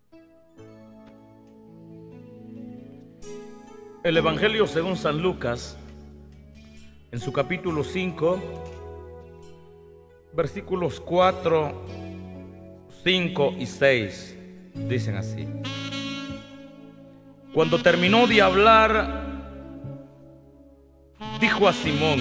El Evangelio según San Lucas, en su capítulo 5, versículos 4, 5 y 6, dicen así: Cuando terminó de hablar, dijo a Simón: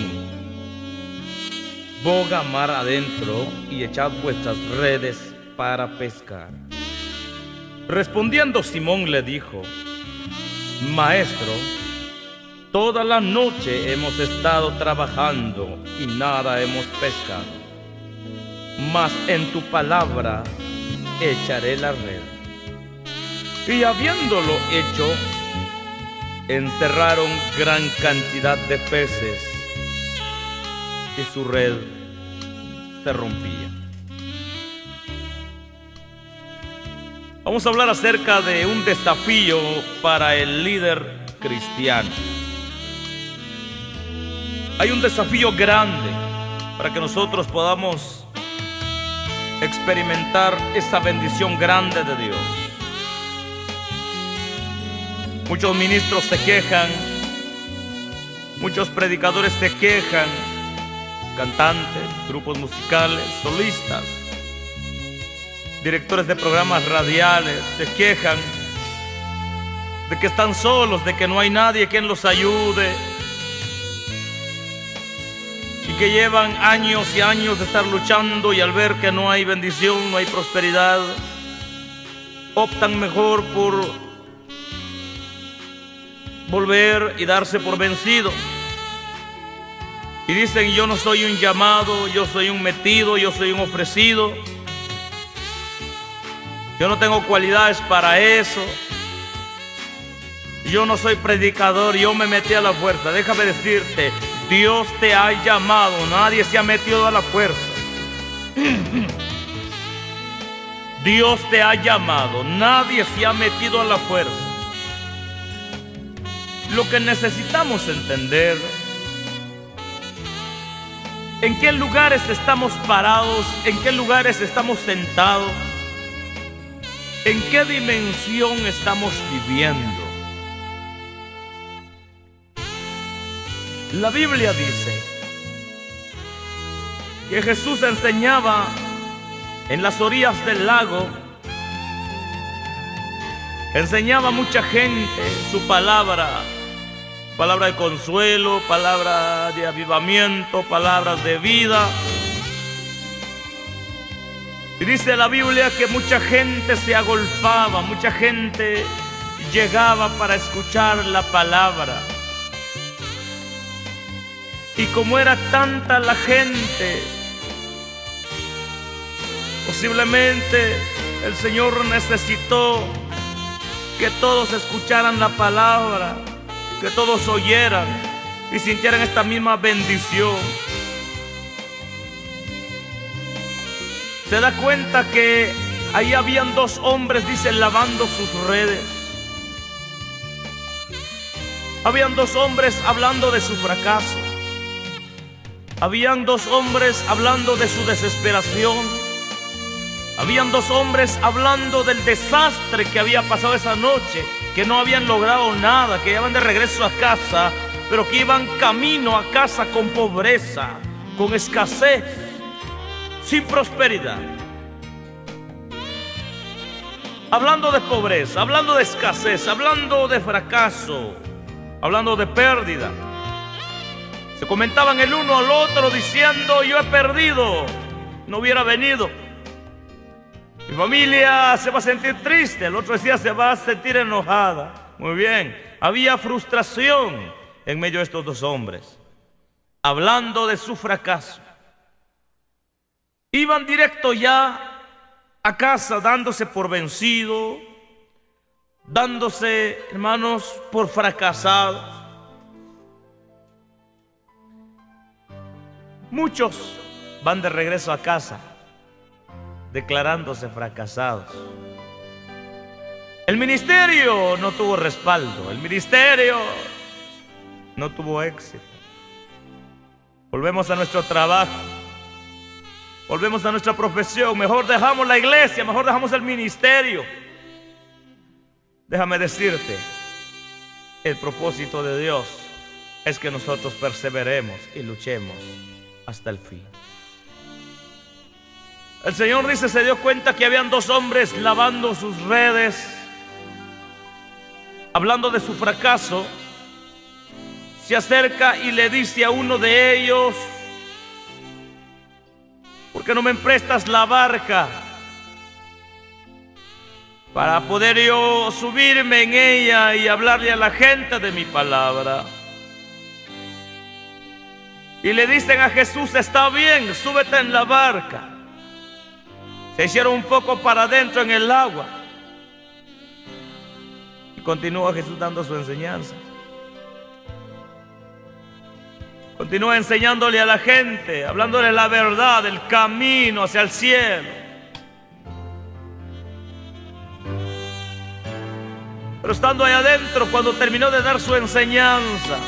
boga mar adentro y echad vuestras redes para pescar. Respondiendo Simón le dijo: Maestro, toda la noche hemos estado trabajando y nada hemos pescado, mas en tu palabra echaré la red. Y habiéndolo hecho, encerraron gran cantidad de peces y su red se rompía. Vamos a hablar acerca de un desafío para el líder cristiano. Hay un desafío grande para que nosotros podamos experimentar esa bendición grande de Dios. Muchos ministros se quejan, muchos predicadores se quejan, cantantes, grupos musicales, solistas, directores de programas radiales se quejan de que están solos, de que no hay nadie quien los ayude, y que llevan años y años de estar luchando, y al ver que no hay bendición, no hay prosperidad, optan mejor por volver y darse por vencido. Y dicen: yo no soy un llamado, yo soy un metido, yo soy un ofrecido, yo no tengo cualidades para eso, yo no soy predicador, yo me metí a la fuerza. Déjame decirte, Dios te ha llamado, nadie se ha metido a la fuerza. Dios te ha llamado, nadie se ha metido a la fuerza. Lo que necesitamos entender: en qué lugares estamos parados, en qué lugares estamos sentados, en qué dimensión estamos viviendo. La Biblia dice que Jesús enseñaba en las orillas del lago, enseñaba a mucha gente su palabra, palabra de consuelo, palabra de avivamiento, palabras de vida. Y dice la Biblia que mucha gente se agolpaba, mucha gente llegaba para escuchar la palabra. Y como era tanta la gente, posiblemente el Señor necesitó que todos escucharan la palabra, que todos oyeran y sintieran esta misma bendición. Se da cuenta que ahí habían dos hombres, dice, lavando sus redes. Habían dos hombres hablando de su fracaso. Habían dos hombres hablando de su desesperación. Habían dos hombres hablando del desastre que había pasado esa noche, que no habían logrado nada, que iban de regreso a casa, pero que iban camino a casa con pobreza, con escasez, sin prosperidad. Hablando de pobreza, hablando de escasez, hablando de fracaso, hablando de pérdida. Se comentaban el uno al otro diciendo: yo he perdido, no hubiera venido. Mi familia se va a sentir triste. El otro decía: se va a sentir enojada. Muy bien, había frustración en medio de estos dos hombres, hablando de su fracaso. Iban directo ya a casa dándose por vencido, dándose, hermanos, por fracasados. Muchos van de regreso a casa declarándose fracasados. El ministerio no tuvo respaldo, el ministerio no tuvo éxito. Volvemos a nuestro trabajo, volvemos a nuestra profesión, mejor dejamos la iglesia, mejor dejamos el ministerio. Déjame decirte, el propósito de Dios es que nosotros perseveremos y luchemos hasta el fin. El Señor dice, se dio cuenta que habían dos hombres lavando sus redes, hablando de su fracaso. Se acerca y le dice a uno de ellos: ¿por qué no me prestas la barca para poder yo subirme en ella y hablarle a la gente de mi palabra? Y le dicen a Jesús: está bien, súbete en la barca. Se hicieron un poco para adentro en el agua. Y continúa Jesús dando su enseñanza. Continúa enseñándole a la gente, hablándole la verdad, el camino hacia el cielo. Pero estando ahí adentro, cuando terminó de dar su enseñanza,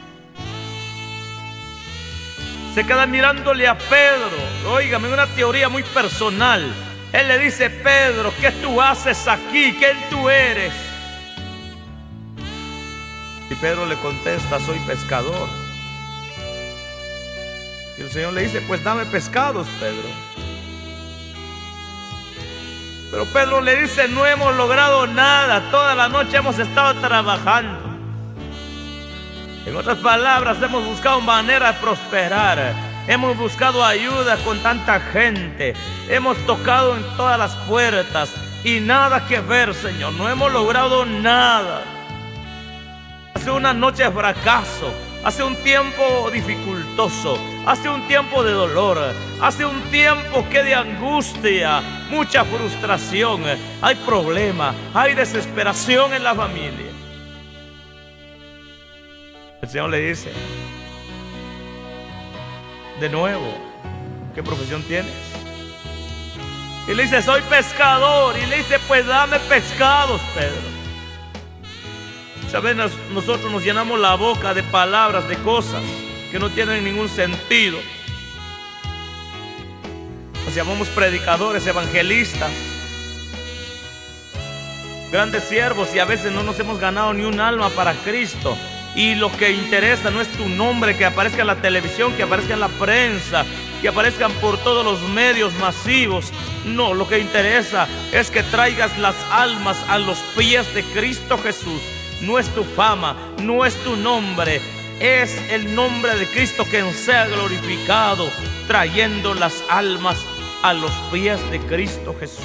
se queda mirándole a Pedro. Óigame, una teoría muy personal. Él le dice: Pedro, ¿qué tú haces aquí? ¿Quién tú eres? Y Pedro le contesta: soy pescador. Y el Señor le dice: pues dame pescados, Pedro. Pero Pedro le dice: no hemos logrado nada, toda la noche hemos estado trabajando. En otras palabras, hemos buscado manera de prosperar, hemos buscado ayuda con tanta gente, hemos tocado en todas las puertas y nada que ver, Señor, no hemos logrado nada. Hace una noche de fracaso, hace un tiempo dificultoso, hace un tiempo de dolor, hace un tiempo que de angustia, mucha frustración, hay problema, hay desesperación en la familia. El Señor le dice: de nuevo, ¿qué profesión tienes? Y le dice: soy pescador. Y le dice: pues dame pescados, Pedro. ¿Saben? Nosotros nos llenamos la boca de palabras, de cosas que no tienen ningún sentido. Nos llamamos predicadores, evangelistas, grandes siervos, y a veces no nos hemos ganado ni un alma para Cristo. Y lo que interesa no es tu nombre, que aparezca en la televisión, que aparezca en la prensa, que aparezcan por todos los medios masivos. No, lo que interesa es que traigas las almas a los pies de Cristo Jesús. No es tu fama, no es tu nombre, es el nombre de Cristo quien sea glorificado, trayendo las almas a los pies de Cristo Jesús.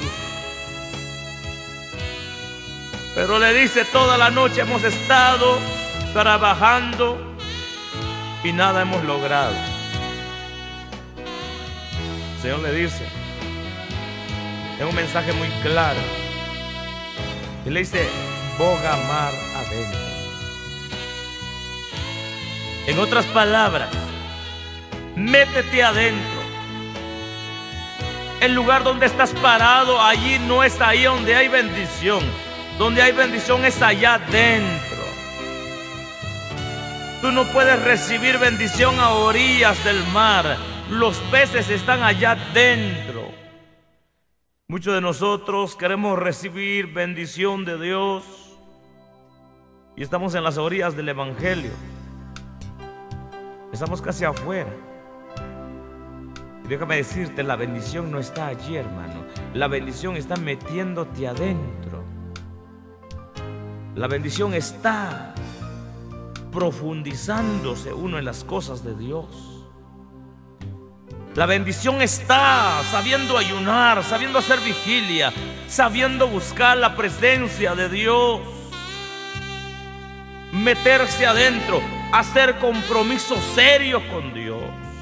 Pero le dice: toda la noche hemos estado trabajando y nada hemos logrado. El Señor le dice, es un mensaje muy claro, y le dice: boga mar adentro. En otras palabras, métete adentro. El lugar donde estás parado, allí no es ahí donde hay bendición. Donde hay bendición es allá adentro. Tú no puedes recibir bendición a orillas del mar. Los peces están allá adentro. Muchos de nosotros queremos recibir bendición de Dios y estamos en las orillas del Evangelio. Estamos casi afuera. Y déjame decirte, la bendición no está allí, hermano. La bendición está metiéndote adentro. La bendición está profundizándose uno en las cosas de Dios. La bendición está sabiendo ayunar, sabiendo hacer vigilia, sabiendo buscar la presencia de Dios. Meterse adentro, hacer compromiso serio con Dios.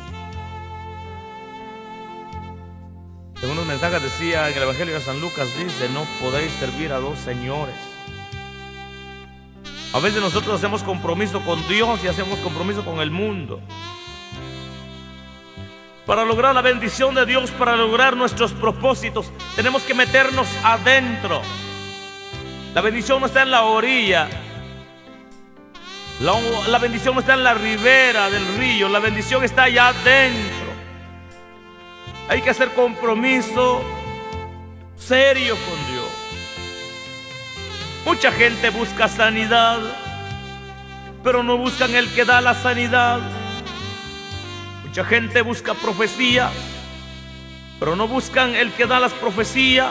En unos mensajes decía en el Evangelio de San Lucas, dice: no podéis servir a dos señores. A veces nosotros hacemos compromiso con Dios y hacemos compromiso con el mundo. Para lograr la bendición de Dios, para lograr nuestros propósitos, tenemos que meternos adentro. La bendición no está en la orilla. La bendición no está en la ribera del río. La bendición está allá adentro. Hay que hacer compromiso serio con Dios. Mucha gente busca sanidad, pero no buscan el que da la sanidad. Mucha gente busca profecía, pero no buscan el que da las profecías.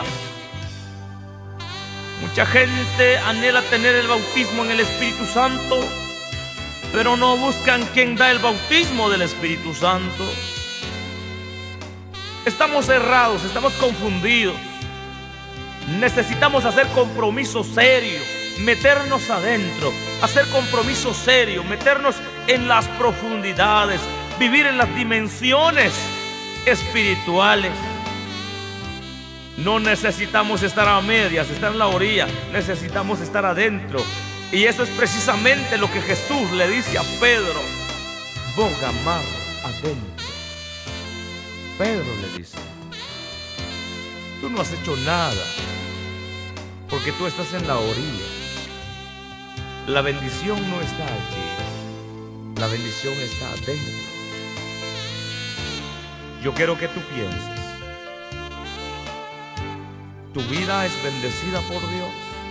Mucha gente anhela tener el bautismo en el Espíritu Santo, pero no buscan quien da el bautismo del Espíritu Santo. Estamos errados, estamos confundidos. Necesitamos hacer compromiso serio, meternos adentro, hacer compromiso serio, meternos en las profundidades, vivir en las dimensiones espirituales. No necesitamos estar a medias, estar en la orilla, necesitamos estar adentro. Y eso es precisamente lo que Jesús le dice a Pedro: boga mar adentro. Pedro le dice: tú no has hecho nada, porque tú estás en la orilla. La bendición no está allí, la bendición está adentro. Yo quiero que tú pienses: ¿tu vida es bendecida por Dios?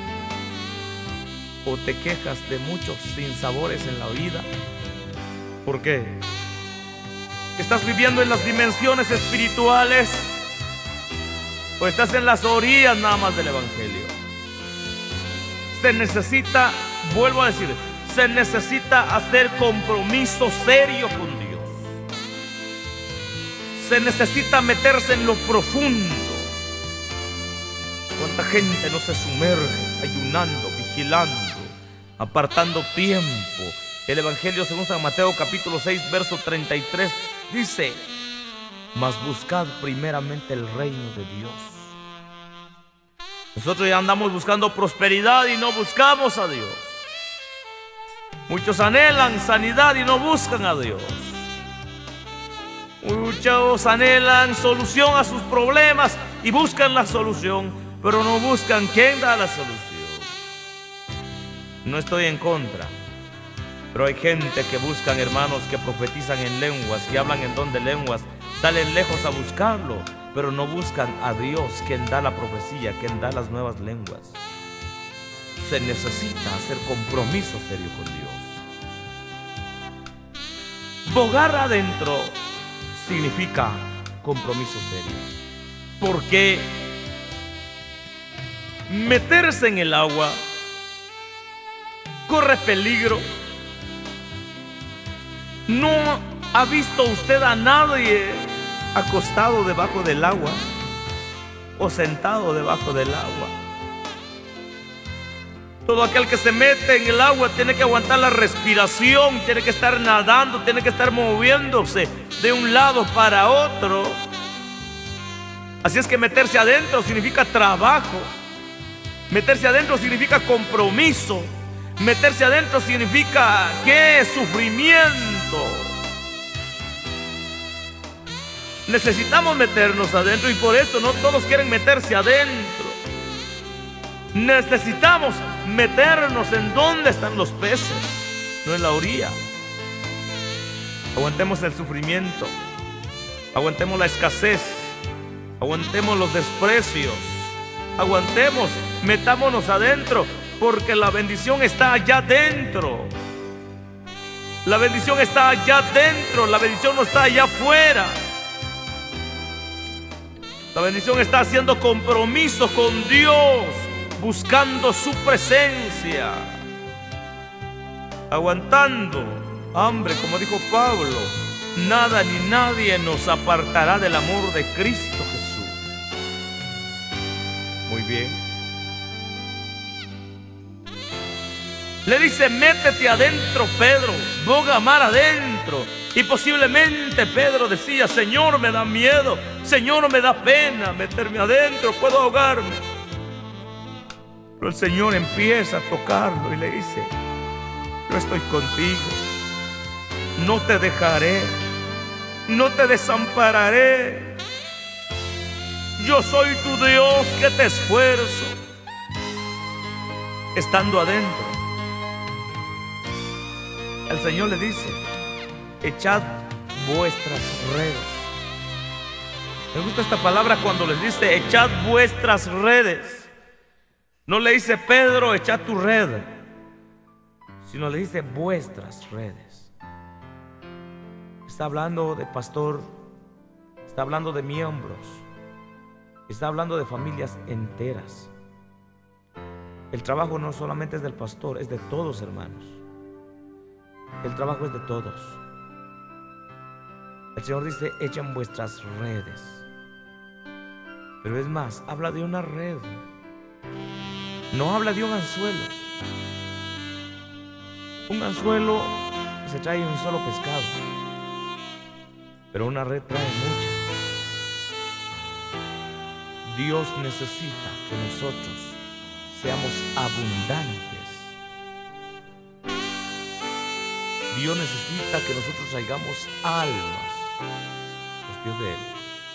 ¿O te quejas de muchos sinsabores en la vida? ¿Por qué? ¿Estás viviendo en las dimensiones espirituales o estás en las orillas nada más del Evangelio? Se necesita, vuelvo a decir, se necesita hacer compromiso serio con Dios. Se necesita meterse en lo profundo. ¿Cuánta gente no se sumerge ayunando, vigilando, apartando tiempo? El Evangelio según San Mateo capítulo 6 verso 33 dice: mas buscad primeramente el reino de Dios. Nosotros ya andamos buscando prosperidad y no buscamos a Dios. Muchos anhelan sanidad y no buscan a Dios. Muchos anhelan solución a sus problemas y buscan la solución, pero no buscan quién da la solución. No estoy en contra, pero hay gente que buscan, hermanos, que profetizan en lenguas, que hablan en don de lenguas, salen lejos a buscarlo, pero no buscan a Dios, quien da la profecía, quien da las nuevas lenguas. Se necesita hacer compromiso serio con Dios. Bogar adentro significa compromiso serio, porque meterse en el agua corre peligro. ¿No ha visto usted a nadie acostado debajo del agua o sentado debajo del agua? Todo aquel que se mete en el agua tiene que aguantar la respiración, tiene que estar nadando, tiene que estar moviéndose de un lado para otro. Así es que meterse adentro significa trabajo. Meterse adentro significa compromiso. Meterse adentro significa ¿qué? Sufrimiento. Necesitamos meternos adentro y por eso no todos quieren meterse adentro. Necesitamos meternos en donde están los peces, no en la orilla. Aguantemos el sufrimiento, aguantemos la escasez, aguantemos los desprecios, aguantemos, metámonos adentro, porque la bendición está allá dentro. La bendición está allá dentro, la bendición no está allá afuera. La bendición está haciendo compromiso con Dios, buscando su presencia, aguantando hambre, como dijo Pablo. Nada ni nadie nos apartará del amor de Cristo Jesús. Muy bien. Le dice: métete adentro, Pedro, boga mar adentro. Y posiblemente Pedro decía: Señor, me da miedo, Señor, me da pena meterme adentro, puedo ahogarme. Pero el Señor empieza a tocarlo y le dice: yo estoy contigo, no te dejaré, no te desampararé. Yo soy tu Dios que te esfuerzo. Estando adentro, el Señor le dice: echad vuestras redes. Me gusta esta palabra cuando les dice: echad vuestras redes. No le dice Pedro, echa tu red, sino le dice vuestras redes. Está hablando de pastor, está hablando de miembros, está hablando de familias enteras. El trabajo no solamente es del pastor, es de todos, hermanos. El trabajo es de todos. El Señor dice, echen vuestras redes. Pero es más, habla de una red. No habla de un anzuelo. Un anzuelo se trae un solo pescado, pero una red trae muchas. Dios necesita que nosotros seamos abundantes. Dios necesita que nosotros traigamos almas a los pies de Él.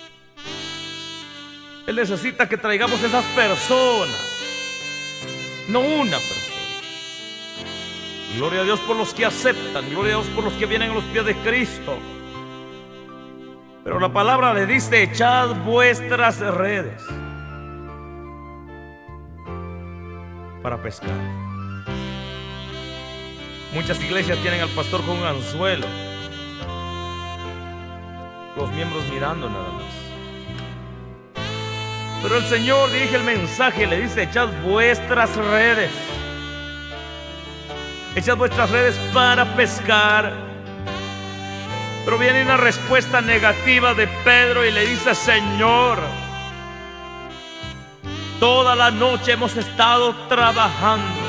Él necesita que traigamos esas personas, no una persona. Gloria a Dios por los que aceptan, gloria a Dios por los que vienen a los pies de Cristo. Pero la palabra le dice, echad vuestras redes para pescar. Muchas iglesias tienen al pastor con un anzuelo, los miembros mirando nada más. Pero el Señor dirige el mensaje, le dice, echad vuestras redes. Echad vuestras redes para pescar. Pero viene una respuesta negativa de Pedro y le dice, Señor, toda la noche hemos estado trabajando.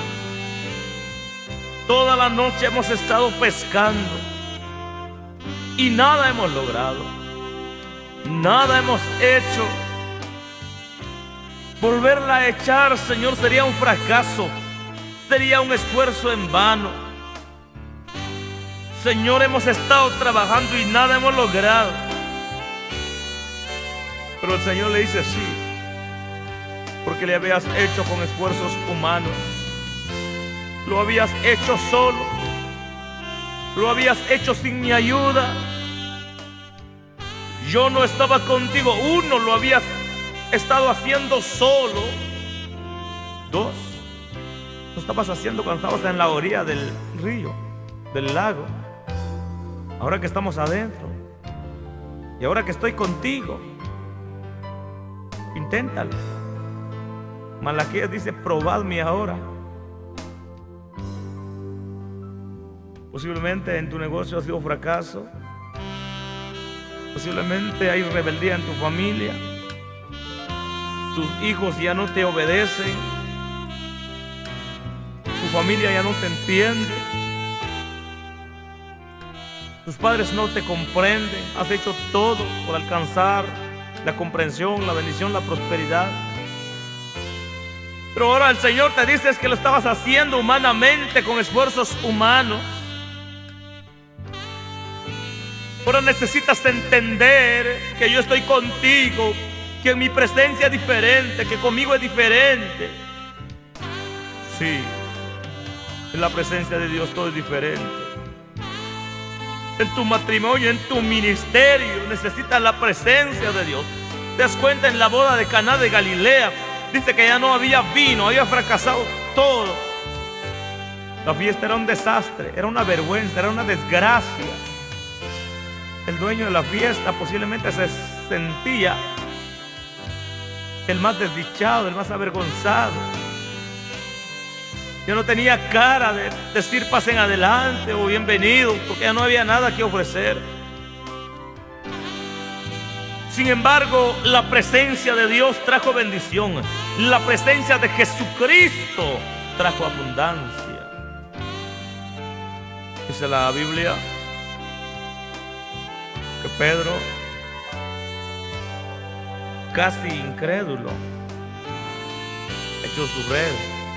Toda la noche hemos estado pescando y nada hemos logrado. Nada hemos hecho. Volverla a echar, Señor, sería un fracaso. Sería un esfuerzo en vano. Señor, hemos estado trabajando y nada hemos logrado. Pero el Señor le dice sí, porque le habías hecho con esfuerzos humanos. Lo habías hecho solo. Lo habías hecho sin mi ayuda. Yo no estaba contigo. Uno, lo habías estado haciendo solo. Dos, lo estabas haciendo cuando estabas en la orilla del río, del lago. Ahora que estamos adentro y ahora que estoy contigo, inténtalo. Malaquías dice, probadme ahora. Posiblemente en tu negocio ha sido fracaso. Posiblemente hay rebeldía en tu familia. Tus hijos ya no te obedecen. Tu familia ya no te entiende. Tus padres no te comprenden. Has hecho todo por alcanzar la comprensión, la bendición, la prosperidad. Pero ahora el Señor te dice que lo estabas haciendo humanamente, con esfuerzos humanos. Ahora necesitas entender que yo estoy contigo, que en mi presencia es diferente, que conmigo es diferente. Sí, en la presencia de Dios todo es diferente. En tu matrimonio, en tu ministerio, necesitas la presencia de Dios. Te das cuenta en la boda de Caná de Galilea, dice que ya no había vino, había fracasado todo. La fiesta era un desastre, era una vergüenza, era una desgracia. El dueño de la fiesta posiblemente se sentía el más desdichado, el más avergonzado. Ya no tenía cara de decir pasen adelante o bienvenidos, porque ya no había nada que ofrecer. Sin embargo, la presencia de Dios trajo bendición. La presencia de Jesucristo trajo abundancia. Dice la Biblia que Pedro, casi incrédulo, echó su red.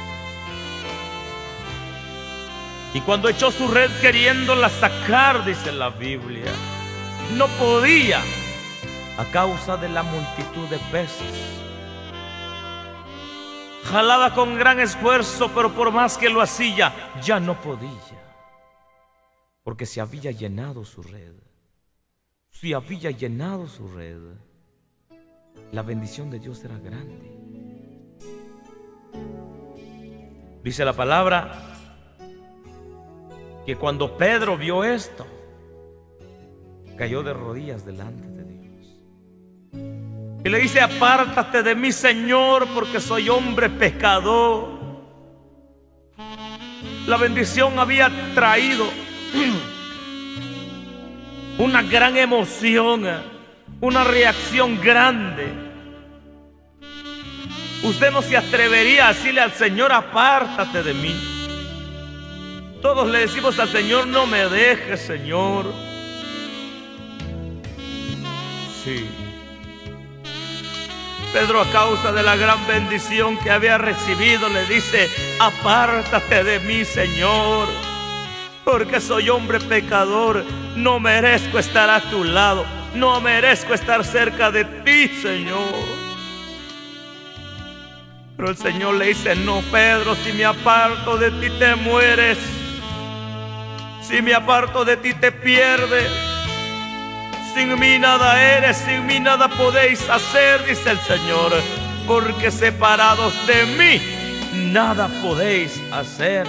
Y cuando echó su red queriéndola sacar, dice la Biblia, no podía a causa de la multitud de peces. Jalaba con gran esfuerzo, pero por más que lo hacía, ya no podía, porque se había llenado su red. Si había llenado su red, la bendición de Dios era grande. Dice la palabra que cuando Pedro vio esto, cayó de rodillas delante de Dios y le dice: apártate de mí, Señor, porque soy hombre pecador. La bendición había traído una gran emoción, una reacción grande. Usted no se atrevería a decirle al Señor: apártate de mí. Todos le decimos al Señor: no me dejes, Señor. Sí. Pedro, a causa de la gran bendición que había recibido, le dice: apártate de mí, Señor, porque soy hombre pecador. No merezco estar a tu lado, no merezco estar cerca de ti, Señor. Pero el Señor le dice: no, Pedro, si me aparto de ti te mueres. Si me aparto de ti te pierdes. Sin mí nada eres, sin mí nada podéis hacer, dice el Señor, porque separados de mí nada podéis hacer.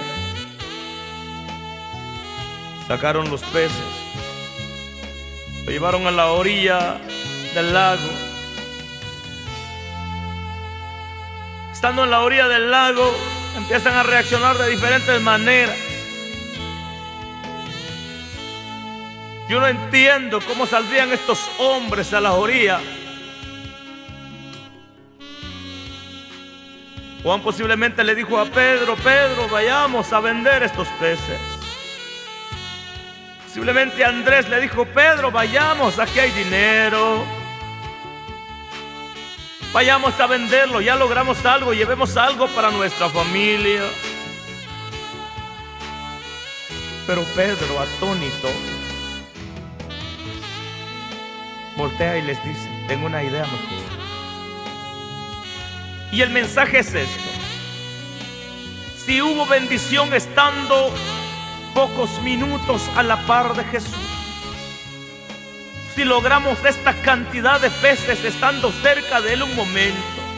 Sacaron los peces, lo llevaron a la orilla del lago. Estando en la orilla del lago, empiezan a reaccionar de diferentes maneras. Yo no entiendo cómo saldrían estos hombres a la orilla. Juan posiblemente le dijo a Pedro: Pedro, vayamos a vender estos peces. Posiblemente Andrés le dijo: Pedro, vayamos, aquí hay dinero. Vayamos a venderlo, ya logramos algo, llevemos algo para nuestra familia. Pero Pedro, atónito, voltea y les dice: tengo una idea mejor. Y el mensaje es esto: si hubo bendición estando pocos minutos a la par de Jesús, si logramos esta cantidad de peces estando cerca de Él un momento,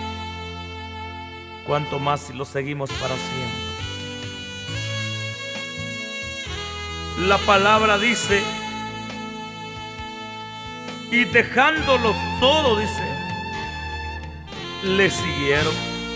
cuánto más si lo seguimos para siempre. La palabra dice: y dejándolo todo, dice, le siguieron.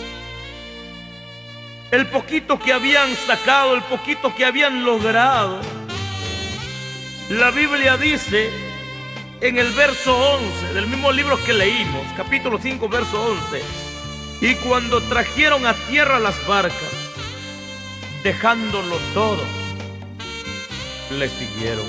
El poquito que habían sacado, el poquito que habían logrado, la Biblia dice en el verso 11 del mismo libro que leímos, capítulo 5, verso 11: y cuando trajeron a tierra las barcas, dejándolo todo, le siguieron.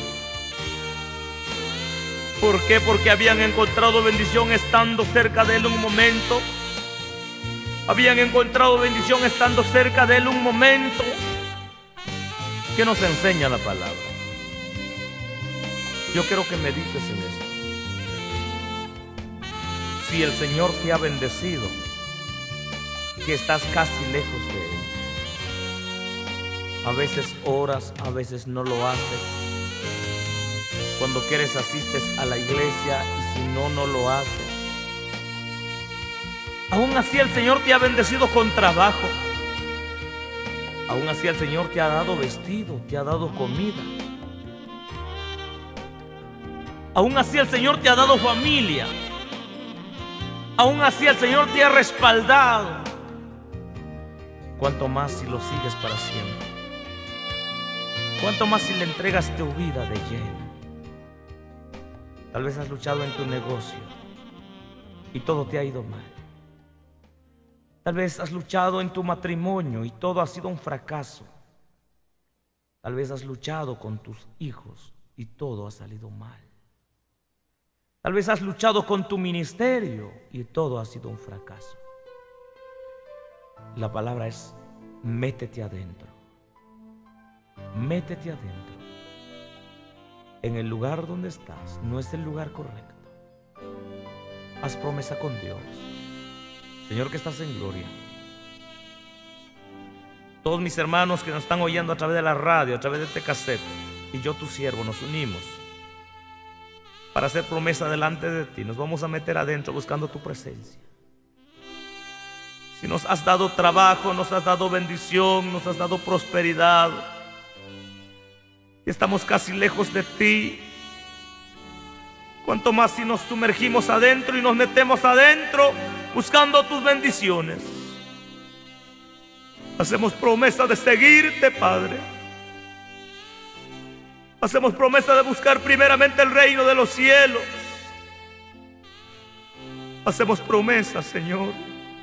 ¿Por qué? Porque habían encontrado bendición estando cerca de Él un momento. Habían encontrado bendición estando cerca de Él un momento. ¿Qué nos enseña la palabra? Yo quiero que medites en esto. Si el Señor te ha bendecido, que estás casi lejos de Él, a veces oras, a veces no lo haces. Cuando quieres asistes a la iglesia y si no, no lo haces. Aún así el Señor te ha bendecido con trabajo. Aún así el Señor te ha dado vestido, te ha dado comida. Aún así el Señor te ha dado familia. Aún así el Señor te ha respaldado. ¿Cuánto más si lo sigues para siempre? ¿Cuánto más si le entregas tu vida de lleno? Tal vez has luchado en tu negocio y todo te ha ido mal. Tal vez has luchado en tu matrimonio y todo ha sido un fracaso. Tal vez has luchado con tus hijos y todo ha salido mal. Tal vez has luchado con tu ministerio y todo ha sido un fracaso. La palabra es: métete adentro. Métete adentro. En el lugar donde estás no es el lugar correcto. Haz promesa con Dios. Señor que estás en gloria, todos mis hermanos que nos están oyendo a través de la radio, a través de este cassette, y yo tu siervo nos unimos para hacer promesa delante de ti. Nos vamos a meter adentro buscando tu presencia. Si nos has dado trabajo, nos has dado bendición, nos has dado prosperidad, y estamos casi lejos de ti, cuanto más si nos sumergimos adentro y nos metemos adentro buscando tus bendiciones. Hacemos promesa de seguirte, Padre. Hacemos promesa de buscar primeramente el reino de los cielos. Hacemos promesa, Señor.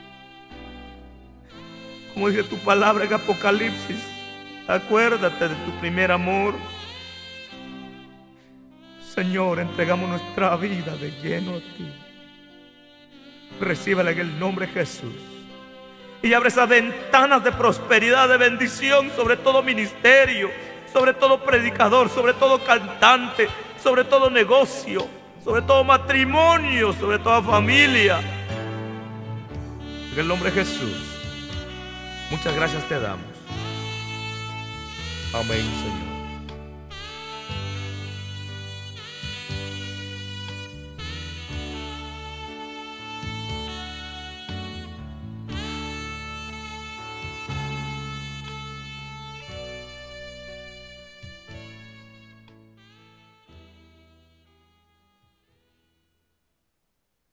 Como dice tu palabra en Apocalipsis, acuérdate de tu primer amor. Señor, entregamos nuestra vida de lleno a ti. Recíbela en el nombre de Jesús. Y abre esas ventanas de prosperidad, de bendición sobre todo ministerio, sobre todo predicador, sobre todo cantante, sobre todo negocio, sobre todo matrimonio, sobre toda familia. En el nombre de Jesús, muchas gracias te damos. Amén, Señor.